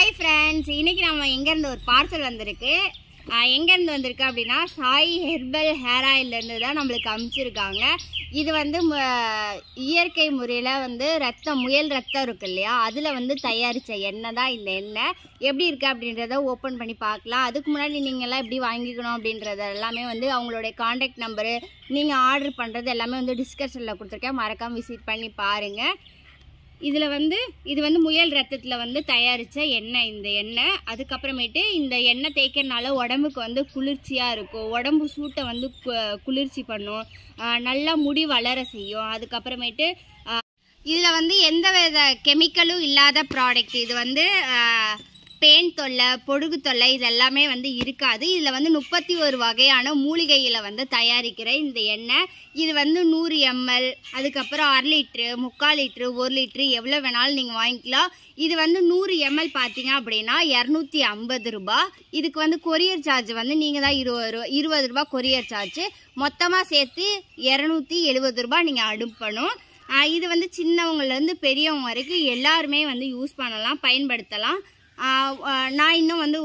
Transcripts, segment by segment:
Hi friends, இன்னைக்கு நம்ம எங்கேருந்து ஒரு பார்சல் வந்திருக்கு. எங்கேருந்து வந்திருக்கு அப்படின்னா சாய் ஹெர்பல் ஹேர் ஆயிலேருந்து தான் நம்மளுக்கு அனுப்பிச்சிருக்காங்க. இது வந்து இயற்கை முறையில் வந்து முயல் ரத்தம் இருக்கு இல்லையா, அதில் வந்து தயாரித்த எண்ணெய் தான் இந்த எண்ணெய். எப்படி இருக்குது அப்படின்றத ஓப்பன் பண்ணி பார்க்கலாம். அதுக்கு முன்னாடி நீங்கள்லாம் எப்படி வாங்கிக்கணும் அப்படின்றது எல்லாமே வந்து அவங்களுடைய காண்டாக்ட் நம்பரு, நீங்கள் ஆர்டர் பண்ணுறது எல்லாமே வந்து டிஸ்கிரிப்ஷனில் கொடுத்துருக்கேன். மறக்காமல் விசிட் பண்ணி பாருங்கள். இதில் வந்து இது வந்து முயல் ரத்தத்தில் வந்து தயாரித்த எண்ணெய் இந்த எண்ணெய். அதுக்கப்புறமேட்டு இந்த எண்ணெய் தேய்க்கிறனால உடம்புக்கு வந்து குளிர்ச்சியாக இருக்கும், உடம்பு சூட்டை வந்து குளிர்ச்சி பண்ணும், நல்லா முடி வளர செய்யும். அதுக்கப்புறமேட்டு இதில் வந்து எந்த வித கெமிக்கலும் இல்லாத ப்ராடக்ட். இது வந்து பேன் தொல்லை, பொடுகு தொல்லை இதெல்லாமே வந்து இருக்காது. இதில் வந்து 31 வகையான மூலிகையில் வந்து தயாரிக்கிற இந்த எண்ணெய். இது வந்து 100 ml, அதுக்கப்புறம் 1/2 லிட்ரு, 3/4 லிட்ரு, 1 லிட்ரு எவ்வளோ வேணாலும் நீங்கள் வாங்கிக்கலாம். இது வந்து 100 ml பார்த்தீங்க அப்படின்னா 250 ரூபா. இதுக்கு வந்து கொரியர் சார்ஜ் வந்து நீங்கள் தான் 20 ரூபா கொரியர் சார்ஜ். மொத்தமாக சேர்த்து 270 ரூபா நீங்கள் அனுப்பணும். இது வந்து சின்னவங்கலேருந்து பெரியவங்க வரைக்கும் எல்லாருமே வந்து யூஸ் பண்ணலாம், பயன்படுத்தலாம். நான் இன்னும் வந்து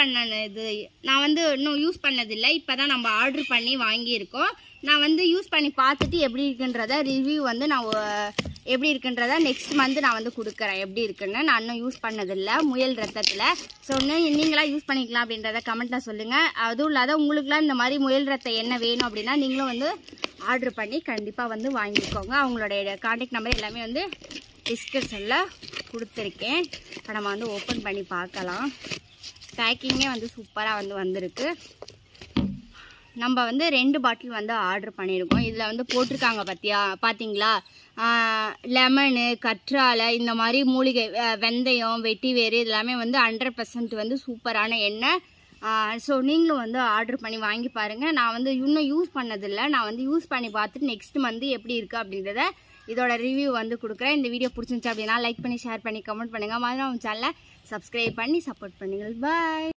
நான் வந்து இன்னும் யூஸ் பண்ணதில்லை. இப்போ தான் நம்ம ஆர்டர் பண்ணி வாங்கியிருக்கோம். நான் வந்து யூஸ் பண்ணி பார்த்துட்டு எப்படி இருக்குன்றத ரிவ்யூ வந்து நான் எப்படி இருக்குன்றத நெக்ஸ்ட் மந்த் நான் வந்து கொடுக்குறேன். எப்படி இருக்குன்னு நான் இன்னும் யூஸ் பண்ணதில்லை முயல் ரத்தத்தில். ஸோ நீங்களாம் யூஸ் பண்ணிக்கலாம் அப்படின்றத கமெண்ட்டில் சொல்லுங்கள். அதுவும் இல்லாத உங்களுக்குலாம் இந்த மாதிரி முயல் ரத்த எண்ணெய் வேணும் அப்படின்னா நீங்களும் வந்து ஆர்டர் பண்ணி கண்டிப்பாக வந்து வாங்கிக்கோங்க. அவங்களுடைய கான்டாக்ட் நம்பர் எல்லாமே வந்து டிஸ்கிரிப்ஷனில் கொடுத்துருக்கேன். இப்போ நம்ம வந்து ஓப்பன் பண்ணி பார்க்கலாம். பேக்கிங்கே வந்து சூப்பராக வந்து வந்திருக்கு. நம்ம வந்து 2 பாட்டில் வந்து ஆர்டர் பண்ணியிருக்கோம். இதில் வந்து போட்டிருக்காங்க பார்த்தீங்களா, லெமனு, கற்றாழை, இந்த மாதிரி மூலிகை, வெந்தயம், வெட்டி வேறு இதெல்லாமே வந்து 100% வந்து சூப்பரான எண்ணெய். ஸோ நீங்களும் வந்து ஆர்டர் பண்ணி வாங்கி பாருங்கள். நான் வந்து இன்னும் யூஸ் பண்ணதில்லை. நான் வந்து யூஸ் பண்ணி பார்த்துட்டு நெக்ஸ்ட் மந்த் எப்படி இருக்குது அப்படின்றத இதோட ரிவ்யூ வந்து கொடுக்குறேன். இந்த வீடியோ பிடிச்சிருந்துச்சு அப்படின்னா லைக் பண்ணி, ஷேர் பண்ணி, கமெண்ட் பண்ணுங்கள். மாதிரி நம்ம சேனலை சப்ஸ்கிரைப் பண்ணி சப்போர்ட் பண்ணுங்கள். பாய்.